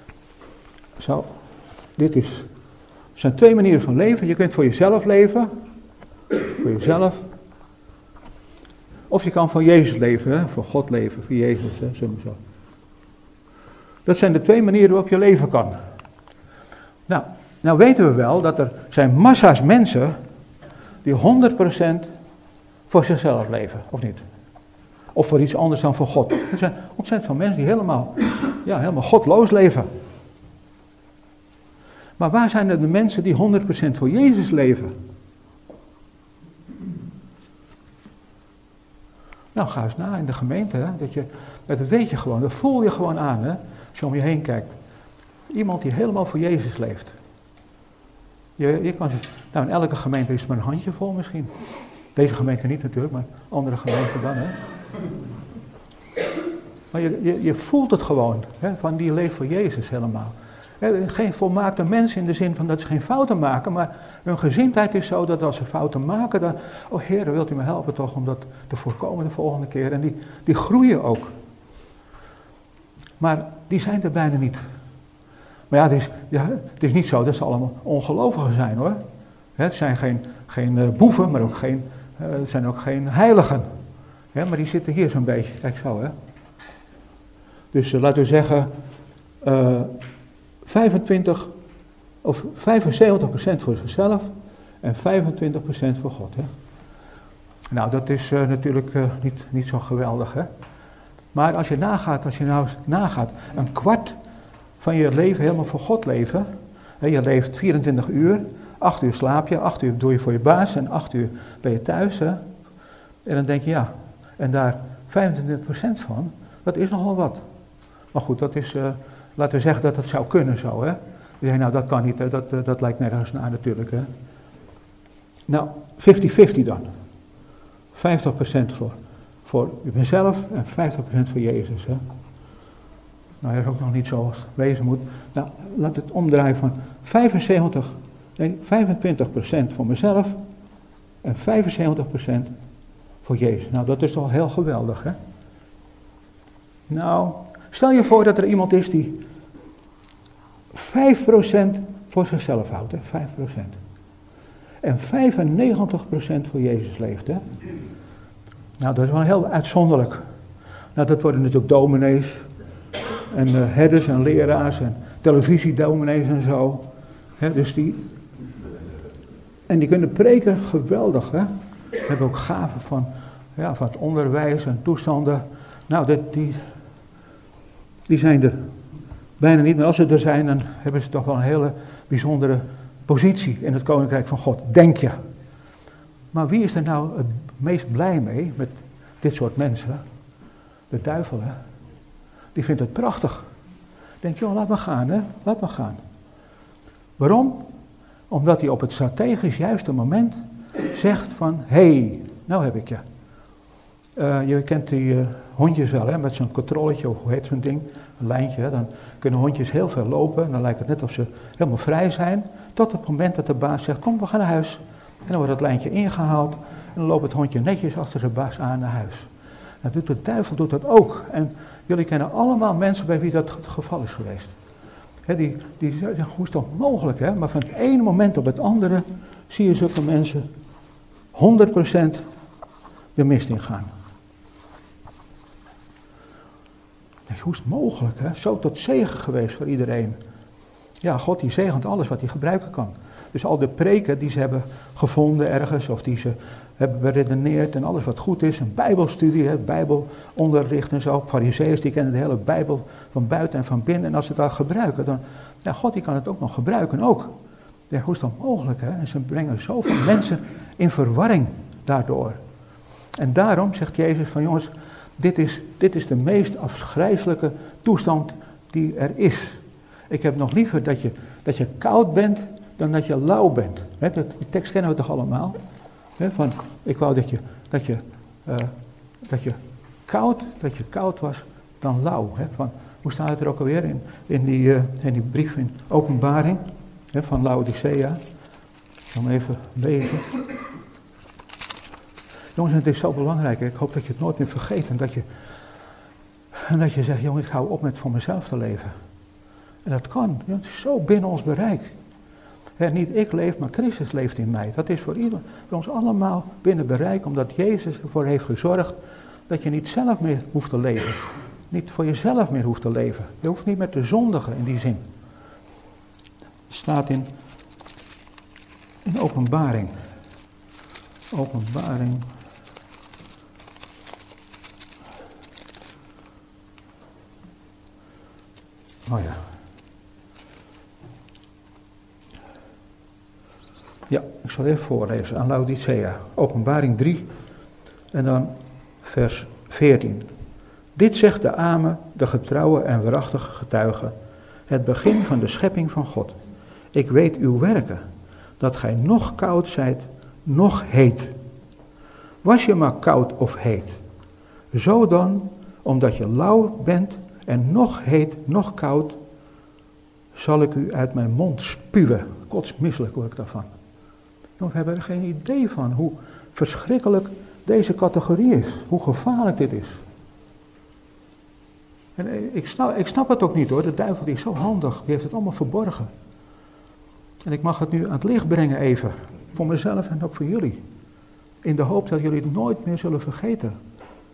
Zo, dit is, er zijn twee manieren van leven. Je kunt voor jezelf leven, voor jezelf. Of je kan voor Jezus leven, hè? Voor God leven, voor Jezus. Hè? Zo, zo. Dat zijn de twee manieren waarop je leven kan. Nou, nou weten we wel dat er zijn massa's mensen die honderd procent voor zichzelf leven, of niet? Of voor iets anders dan voor God. Er zijn ontzettend veel mensen die helemaal, ja, helemaal godloos leven. Maar waar zijn er de mensen die honderd procent voor Jezus leven? Nou, ga eens na in de gemeente. Hè, dat, je, dat weet je gewoon, dat voel je gewoon aan. Hè, als je om je heen kijkt. Iemand die helemaal voor Jezus leeft. Je, je kan, nou, in elke gemeente is er maar een handje vol misschien. Deze gemeente niet natuurlijk, maar andere gemeenten dan. Hè. Maar je, je, je voelt het gewoon, hè, van die leeft voor Jezus helemaal. Hè, geen volmaakte mensen in de zin van dat ze geen fouten maken, maar hun gezindheid is zo dat als ze fouten maken, dan, oh Heer, wilt u me helpen toch om dat te voorkomen de volgende keer. En die, die groeien ook. Maar die zijn er bijna niet. Maar ja, het is, ja, het is niet zo dat ze allemaal ongelovigen zijn hoor. Het zijn geen, geen uh, boeven, maar ook geen, uh, het zijn ook geen heiligen. Hè, maar die zitten hier zo'n beetje, kijk zo hè. Dus uh, laten we zeggen, uh, vijfentwintig of vijfenzeventig procent voor zichzelf en vijfentwintig procent voor God. Hè. Nou, dat is uh, natuurlijk uh, niet, niet zo geweldig. Hè. Maar als je nagaat, als je nou nagaat, een kwart van je leven helemaal voor God leven. Hè, je leeft vierentwintig uur, acht uur slaap je, acht uur doe je voor je baas en acht uur ben je thuis. Hè. En dan denk je, ja, en daar vijfentwintig procent van, dat is nogal wat. Maar goed, dat is, uh, laten we zeggen dat het zou kunnen zo, hè. Je zegt, nou dat kan niet, hè. Dat, uh, dat lijkt nergens naar natuurlijk, hè. Nou, vijftig vijftig dan. vijftig procent voor, voor mezelf en vijftig procent voor Jezus, hè. Nou, dat is ook nog niet zo wezen moet. Nou, laat het omdraaien van vijfenzeventig, nee, vijfentwintig procent voor mezelf en vijfenzeventig procent voor Jezus. Nou, dat is toch heel geweldig, hè. Nou, stel je voor dat er iemand is die vijf procent voor zichzelf houdt, hè, vijf procent. En vijfennegentig procent voor Jezus leeft, hè. Nou, dat is wel heel uitzonderlijk. Nou, dat worden natuurlijk dominees en uh, herders en leraars en televisiedominees en zo. Hè, dus die, en die kunnen preken geweldig, hè. Ze hebben ook gaven van, ja, van het onderwijs en toestanden. Nou, dat, die, die zijn er bijna niet, maar als ze er zijn, dan hebben ze toch wel een hele bijzondere positie in het Koninkrijk van God, denk je. Maar wie is er nou het meest blij mee met dit soort mensen? De duivel, hè. Die vindt het prachtig. Denk, joh, laat maar gaan, hè. Laat maar gaan. Waarom? Omdat hij op het strategisch juiste moment zegt van, hé, hey, nou heb ik je. Uh, je kent die uh, hondjes wel, hè, met zo'n controletje, of hoe heet zo'n ding, een lijntje. Hè, dan kunnen hondjes heel veel lopen en dan lijkt het net of ze helemaal vrij zijn. Tot het moment dat de baas zegt, kom, we gaan naar huis. En dan wordt het lijntje ingehaald en dan loopt het hondje netjes achter zijn baas aan naar huis. Nou, doet de duivel doet dat ook. En jullie kennen allemaal mensen bij wie dat het geval is geweest. He, die, die zeggen, hoe is dat mogelijk, hè? Maar van het ene moment op het andere zie je zulke mensen honderd procent de mist ingaan. Hoe is het mogelijk, hè? Zo tot zegen geweest voor iedereen. Ja, God die zegent alles wat hij gebruiken kan. Dus al de preken die ze hebben gevonden ergens, of die ze hebben beredeneerd en alles wat goed is, een bijbelstudie, hè, bijbelonderricht en zo. Farizeeërs die kennen de hele bijbel van buiten en van binnen. En als ze dat gebruiken, dan, ja, God die kan het ook nog gebruiken ook. Ja, hoe is dat mogelijk, hè? En ze brengen zoveel mensen in verwarring daardoor. En daarom zegt Jezus van, jongens, dit is, dit is de meest afgrijselijke toestand die er is. Ik heb nog liever dat je, dat je koud bent dan dat je lauw bent. He, dat, die tekst kennen we toch allemaal? He, van, ik wou dat je, dat, je, uh, dat, je koud, dat je koud was dan lauw. He, van, hoe staat het er ook alweer in, in, die, uh, in die brief in Openbaring he, van Laodicea? Dan even lezen. Jongens, het is zo belangrijk. Ik hoop dat je het nooit meer vergeet. En dat je, en dat je zegt, jongen, ik hou op met voor mezelf te leven. En dat kan. Het is zo binnen ons bereik. He, niet ik leef, maar Christus leeft in mij. Dat is voor, ieder, voor ons allemaal binnen bereik, omdat Jezus ervoor heeft gezorgd dat je niet zelf meer hoeft te leven. Niet voor jezelf meer hoeft te leven. Je hoeft niet meer te zondigen in die zin. Het staat in, in Openbaring. Openbaring. Oh ja. Ja, ik zal even voorlezen aan Laodicea. Openbaring drie en dan vers veertien. Dit zegt de Amen, de getrouwe en waarachtige getuige, het begin van de schepping van God. Ik weet uw werken, dat gij nog koud zijt, nog heet. Was je maar koud of heet. Zo dan, omdat je lauw bent en nog heet, nog koud, zal ik u uit mijn mond spuwen. Kotsmisselijk word ik daarvan. We hebben er geen idee van hoe verschrikkelijk deze categorie is. Hoe gevaarlijk dit is. En ik snap, ik snap het ook niet hoor. De duivel die is zo handig. Die heeft het allemaal verborgen. En ik mag het nu aan het licht brengen even. Voor mezelf en ook voor jullie. In de hoop dat jullie het nooit meer zullen vergeten.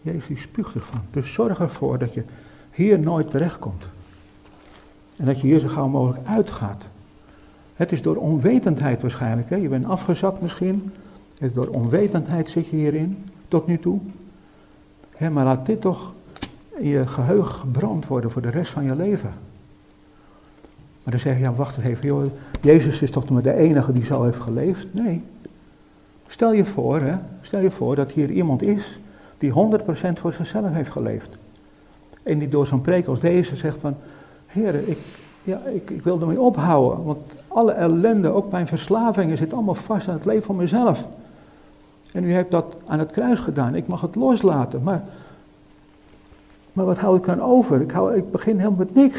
Jezus die spuugt ervan. Dus zorg ervoor dat je hier nooit terechtkomt. En dat je hier zo gauw mogelijk uitgaat. Het is door onwetendheid waarschijnlijk. Hè? Je bent afgezakt misschien. Het is door onwetendheid zit je hierin, tot nu toe. Hè, maar laat dit toch in je geheugen gebrand worden voor de rest van je leven. Maar dan zeg je, ja wacht even, joh, Jezus is toch maar de enige die zo heeft geleefd? Nee. Stel je voor, hè, stel je voor dat hier iemand is die honderd procent voor zichzelf heeft geleefd. En die door zo'n preek als deze zegt van, Heer, ik, ja, ik, ik wil ermee ophouden, want alle ellende, ook mijn verslavingen, zit allemaal vast aan het leven van mezelf. En u hebt dat aan het kruis gedaan, ik mag het loslaten, maar, maar wat hou ik dan over? Ik, hou, ik begin helemaal met niks.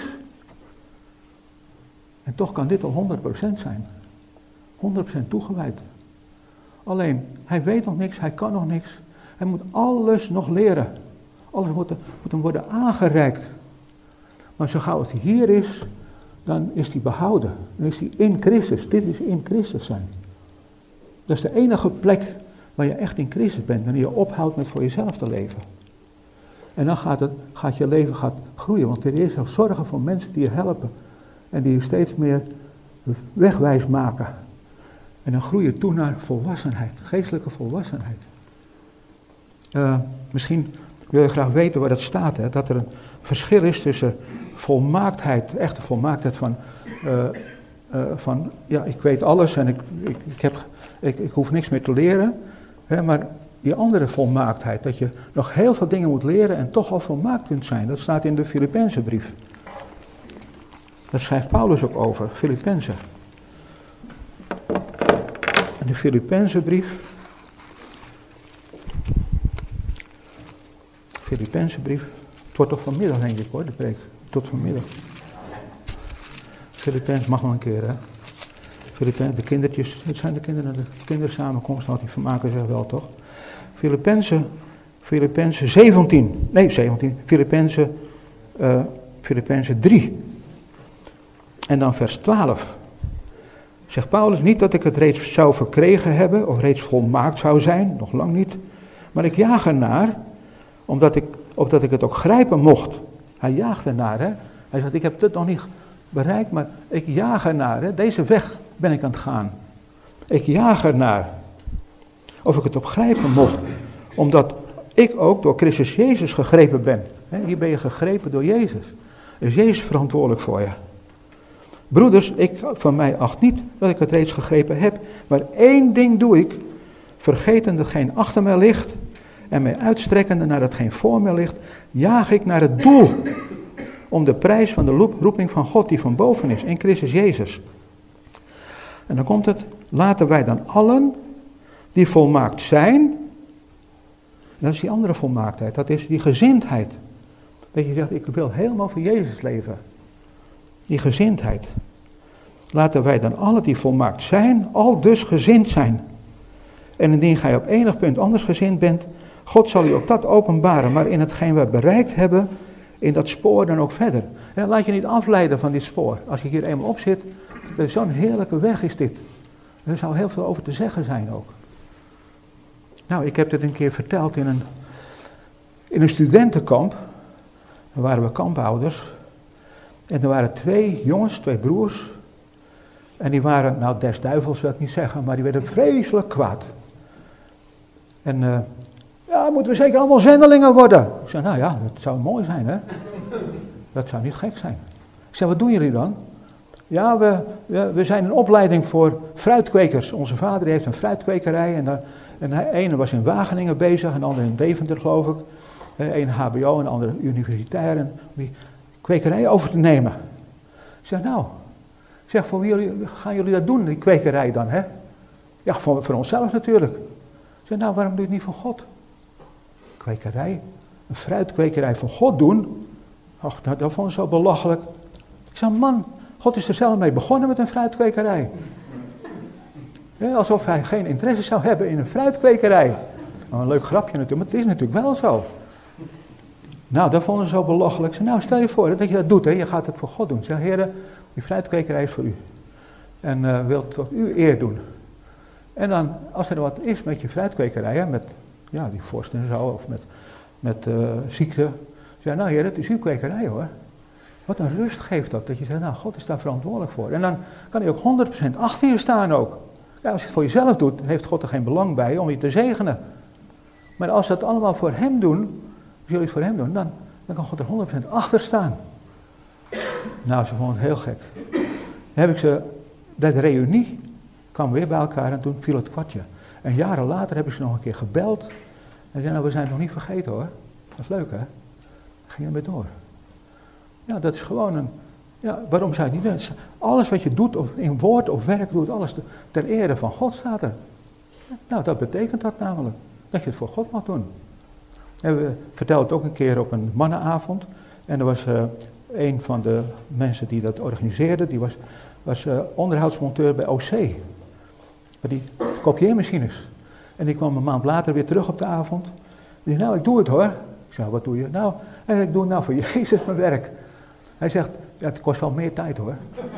En toch kan dit al honderd procent zijn. honderd procent toegewijd. Alleen, hij weet nog niks, hij kan nog niks. Hij moet alles nog leren. Alles moet, moet hem worden aangereikt. Maar zo gauw het hier is, dan is hij behouden. Dan is hij in Christus. Dit is in Christus zijn. Dat is de enige plek waar je echt in Christus bent. Wanneer je ophoudt met voor jezelf te leven. En dan gaat, het, gaat je leven gaat groeien. Want ten eerste zorgen voor mensen die je helpen. En die je steeds meer wegwijs maken. En dan groei je toe naar volwassenheid. Geestelijke volwassenheid. Uh, misschien wil je graag weten waar dat staat. Hè? Dat er een verschil is tussen volmaaktheid, echte volmaaktheid van, uh, uh, van ja, ik weet alles en ik, ik, ik, heb, ik, ik hoef niks meer te leren. Hè? Maar die andere volmaaktheid, dat je nog heel veel dingen moet leren en toch al volmaakt kunt zijn. Dat staat in de Filippenzenbrief. Daar schrijft Paulus ook over, Filippenzen. In de Filippenzenbrief. Filippenzenbrief. Het wordt toch vanmiddag denk ik hoor, de preek. Tot vanmiddag. Filippenzen mag wel een keer hè. Filippenzen, de kindertjes, het zijn de kinderen, de kindersamenkomst, want die vermaken zich wel toch. Filippenzen, Filippenzen zeventien, nee zeventien, Filippenzen, uh, Filippenzen drie. En dan vers twaalf. Zegt Paulus, niet dat ik het reeds zou verkregen hebben, of reeds volmaakt zou zijn, nog lang niet. Maar ik jaag ernaar, omdat ik, opdat ik het ook grijpen mocht. Hij jaagt ernaar, hè. Hij zegt, ik heb het nog niet bereikt, maar ik jaag ernaar, hè. Deze weg ben ik aan het gaan. Ik jaag ernaar. Of ik het ook grijpen mocht, omdat ik ook door Christus Jezus gegrepen ben. Hè, hier ben je gegrepen door Jezus. Is Jezus verantwoordelijk voor je. Broeders, ik van mij acht niet dat ik het reeds gegrepen heb, maar één ding doe ik, vergetende hetgeen achter mij ligt en mij uitstrekkende naar hetgeen voor mij ligt, jaag ik naar het doel, om de prijs van de roeping van God die van boven is, in Christus Jezus. En dan komt het, laten wij dan allen die volmaakt zijn, dat is die andere volmaaktheid, dat is die gezindheid. Dat je zegt, ik wil helemaal voor Jezus leven. Die gezindheid. Laten wij dan alle die volmaakt zijn, al dus gezind zijn. En indien gij op enig punt anders gezind bent, God zal u ook dat openbaren, maar in hetgeen we bereikt hebben, in dat spoor dan ook verder. Ja, laat je niet afleiden van dit spoor. Als je hier eenmaal op zit, zo'n heerlijke weg is dit. Er zou heel veel over te zeggen zijn ook. Nou, ik heb dit een keer verteld in een, in een studentenkamp. Daar waren we kampouders. En er waren twee jongens, twee broers. En die waren, nou des duivels wil ik niet zeggen, maar die werden vreselijk kwaad. En uh, ja, moeten we zeker allemaal zendelingen worden? Ik zei, nou ja, dat zou mooi zijn hè. Dat zou niet gek zijn. Ik zei, wat doen jullie dan? Ja, we, we, we zijn een opleiding voor fruitkwekers. Onze vader heeft een fruitkwekerij en, daar, en hij, ene was in Wageningen bezig en de andere in Deventer geloof ik. Eén H B O en de andere universitair. En die kwekerij over te nemen. Ik zeg, nou, ik zeg, voor wie jullie, gaan jullie dat doen, die kwekerij dan, hè? Ja, voor, voor onszelf natuurlijk. Ik zeg, nou, waarom doe je het niet voor God? Kwekerij, een fruitkwekerij voor God doen? Och, dat, dat vond ik zo belachelijk. Ik zeg, man, God is er zelf mee begonnen met een fruitkwekerij. Ja, alsof hij geen interesse zou hebben in een fruitkwekerij. Nou, een leuk grapje natuurlijk, maar het is natuurlijk wel zo. Nou, dat vonden ze zo belachelijk. Ze, nou, stel je voor dat je dat doet, hè. Je gaat het voor God doen. Zeg, heren, die fruitkwekerij is voor u. En uh, wilt tot u eer doen. En dan, als er wat is met je fruitkwekerij, hè, met ja, die vorst en zo, of met met uh, ziekte. Zei, nou heer, het is uw kwekerij hoor. Wat een rust geeft dat, dat je zegt, nou God is daar verantwoordelijk voor. En dan kan hij ook honderd procent achter je staan ook. Ja, als je het voor jezelf doet, heeft God er geen belang bij om je te zegenen. Maar als we het allemaal voor hem doen, als jullie het voor hem doen, dan, dan kan God er honderd procent achter staan. Nou, ze vonden het heel gek. Dan heb ik ze, bij de reunie, kwam weer bij elkaar en toen viel het kwartje. En jaren later heb ik ze nog een keer gebeld. En ze zei, nou we zijn het nog niet vergeten hoor. Dat is leuk hè. Dan ging je mee door. Ja, dat is gewoon een, ja, waarom zou je het niet doen? Alles wat je doet, of in woord of werk doet, alles te, ter ere van God staat er. Nou, dat betekent dat namelijk. Dat je het voor God mag doen. En we vertelden het ook een keer op een mannenavond. En er was uh, een van de mensen die dat organiseerde, die was, was uh, onderhoudsmonteur bij O C. Bij die kopieermachines. En die kwam een maand later weer terug op de avond. Die zei, nou ik doe het hoor. Ik zei, wat doe je? Nou, hij zei, ik doe het nou voor Jezus mijn werk. Hij zegt, ja, het kost wel meer tijd hoor.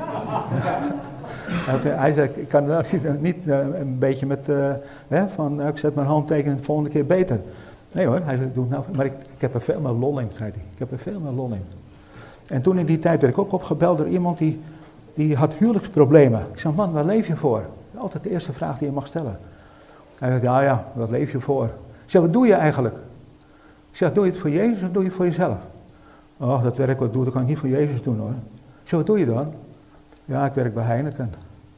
Hij zei, ik kan nou niet, niet uh, een beetje met, uh, hè, van uh, ik zet mijn handtekening de volgende keer beter. Nee hoor, hij zei, ik doe het nou, maar ik, ik heb er veel meer lol in, zei hij. Ik heb er veel meer lol in. En toen in die tijd werd ik ook opgebeld door iemand die, die had huwelijksproblemen. Ik zei, man, waar leef je voor? Altijd de eerste vraag die je mag stellen. Hij zei, ja ja, wat leef je voor? Ik zei, wat doe je eigenlijk? Ik zeg, doe je het voor Jezus of doe je het voor jezelf? Oh, dat werk wat ik doe, dat kan ik niet voor Jezus doen hoor. Ik zeg, wat doe je dan? Ja, ik werk bij Heineken.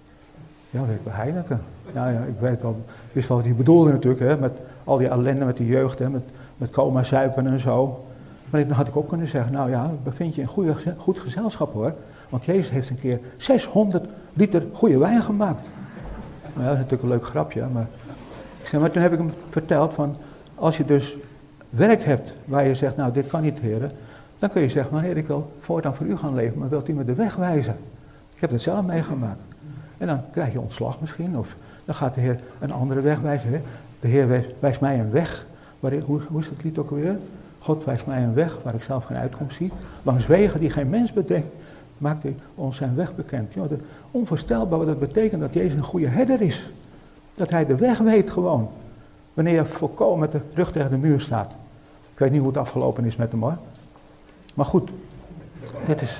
Ja, ik werk bij Heineken. Ja, ja, ik weet wel, wist wel wat hij bedoelde natuurlijk, hè, met al die ellende met de jeugd, hè, met, met coma zuipen en zo. Maar dan had ik ook kunnen zeggen, nou ja, bevind je in goede, goed gezelschap hoor. Want Jezus heeft een keer zeshonderd liter goede wijn gemaakt. Nou, dat is natuurlijk een leuk grapje, maar, ik zeg, maar toen heb ik hem verteld van, als je dus werk hebt waar je zegt, nou dit kan niet heren, dan kun je zeggen, maar heer ik wil voortaan voor u gaan leven, maar wilt u me de weg wijzen? Ik heb het zelf meegemaakt. En dan krijg je ontslag misschien, of dan gaat de Heer een andere weg wijzen. Hè? De Heer wijst mij een weg, waar ik, hoe, hoe is het lied ook alweer? God wijst mij een weg waar ik zelf geen uitkomst zie. Langs wegen die geen mens bedenkt, maakt hij ons zijn weg bekend. Ja, dat, onvoorstelbaar wat dat betekent dat Jezus een goede herder is. Dat hij de weg weet gewoon. Wanneer je volkomen met de rug tegen de muur staat. Ik weet niet hoe het afgelopen is met hem hoor. Maar goed, dit is...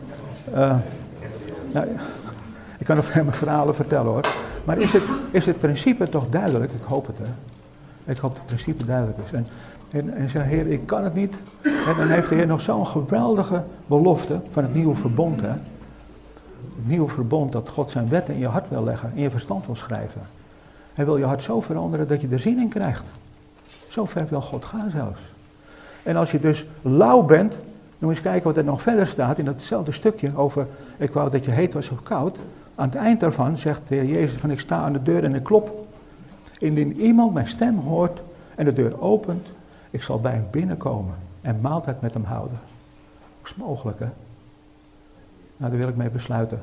Uh, nou, ik kan nog veel meer verhalen vertellen hoor. Maar is het, is het principe toch duidelijk? Ik hoop het hè. Ik hoop dat het principe duidelijk is. En, en, en zei, Heer, ik kan het niet. En dan heeft de Heer nog zo'n geweldige belofte van het nieuwe verbond. Hè? Het nieuwe verbond dat God zijn wetten in je hart wil leggen, in je verstand wil schrijven. Hij wil je hart zo veranderen dat je er zin in krijgt. Zo ver wil God gaan zelfs. En als je dus lauw bent, dan moet je eens kijken wat er nog verder staat in datzelfde stukje over, ik wou dat je heet was of koud. Aan het eind daarvan zegt de Heer Jezus van, ik sta aan de deur en ik klop. Indien iemand mijn stem hoort en de deur opent, ik zal bij hem binnenkomen en maaltijd met hem houden. Dat is mogelijk, hè? Nou, daar wil ik mee besluiten.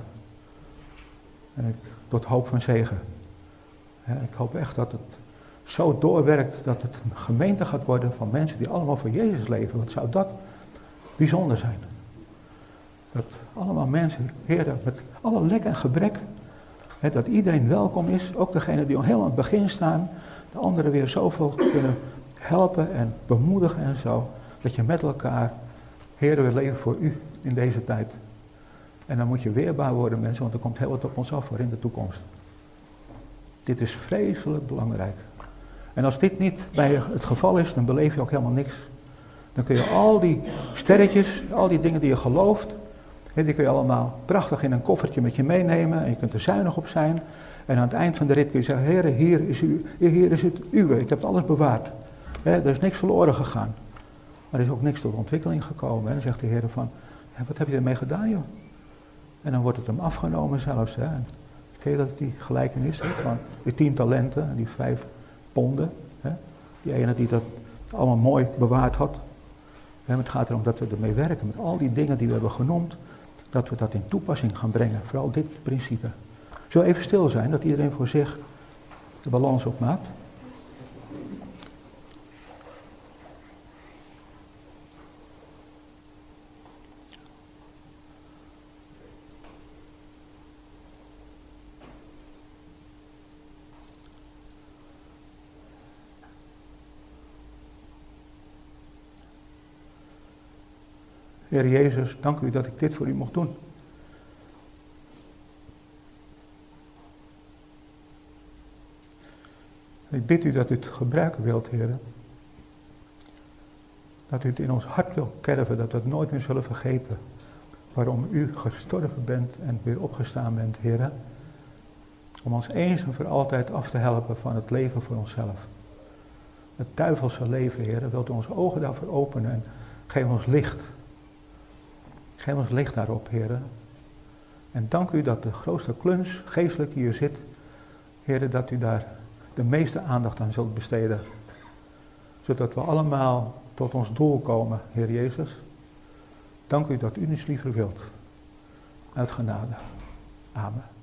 En ik, tot hoop van zegen. Ja, ik hoop echt dat het zo doorwerkt dat het een gemeente gaat worden van mensen die allemaal voor Jezus leven. Wat zou dat bijzonder zijn? Dat allemaal mensen, heren, met alle lek en gebrek, hè, dat iedereen welkom is, ook degenen die al heel aan het begin staan, de anderen weer zoveel kunnen helpen en bemoedigen en zo, dat je met elkaar, heren, wil leven voor u in deze tijd. En dan moet je weerbaar worden, mensen, want er komt heel wat op ons af voor in de toekomst. Dit is vreselijk belangrijk. En als dit niet bij het geval is, dan beleef je ook helemaal niks. Dan kun je al die sterretjes, al die dingen die je gelooft, die kun je allemaal prachtig in een koffertje met je meenemen en je kunt er zuinig op zijn. En aan het eind van de rit kun je zeggen, Heer, hier is, u, hier is het uwe, ik heb alles bewaard. He, er is niks verloren gegaan. Maar er is ook niks tot ontwikkeling gekomen. En dan zegt de Heer van, ja, wat heb je ermee gedaan joh? En dan wordt het hem afgenomen zelfs. Hè. En ken je dat die gelijkenis hè, van die tien talenten en die vijf ponden. Hè? Die ene die dat allemaal mooi bewaard had. En het gaat erom dat we ermee werken, met al die dingen die we hebben genoemd, dat we dat in toepassing gaan brengen. Vooral dit principe. Zullen we even stil zijn, dat iedereen voor zich de balans opmaakt? Heer Jezus, dank u dat ik dit voor u mocht doen. Ik bid u dat u het gebruiken wilt, Heer. Dat u het in ons hart wilt kerven, dat we het nooit meer zullen vergeten. Waarom u gestorven bent en weer opgestaan bent, Heer. Om ons eens en voor altijd af te helpen van het leven voor onszelf. Het duivelse leven, Heer. Wilt u onze ogen daarvoor openen en geef ons licht. Geef ons licht daarop, Heer. En dank u dat de grootste kluns geestelijk die hier zit, Heer, dat u daar de meeste aandacht aan zult besteden. Zodat we allemaal tot ons doel komen, Heer Jezus. Dank u dat u niets liever wilt. Uit genade. Amen.